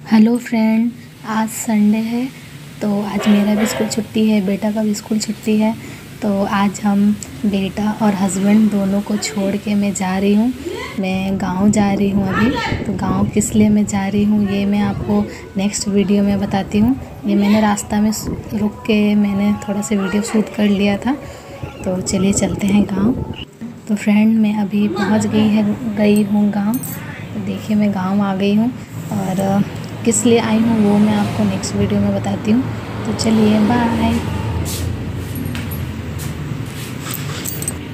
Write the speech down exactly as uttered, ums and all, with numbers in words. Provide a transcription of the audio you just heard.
Hello friend, आज Sunday है तो आज मेरा भी स्कूल छुट्टी है, बेटा का भी स्कूल छुट्टी है। तो आज हम बेटा और हस्बैंड दोनों को छोड़ के मैं जा रही हूँ। मैं गांव जा रही हूँ अभी। तो गांव किस लिए मैं जा रही हूँ ये मैं आपको नेक्स्ट वीडियो में बताती हूँ। ये मैंने रास्ता में रुक के मैंने थोड़ा सा वीडियो शूट कर लिया था। तो चलिए चलते हैं गाँव। तो फ्रेंड, मैं अभी पहुँच गई है गई हूँ गाँव। तो देखिए मैं गाँव आ गई हूँ और किस लिए आई हूँ वो मैं आपको नेक्स्ट वीडियो में बताती हूँ। तो चलिए बाय।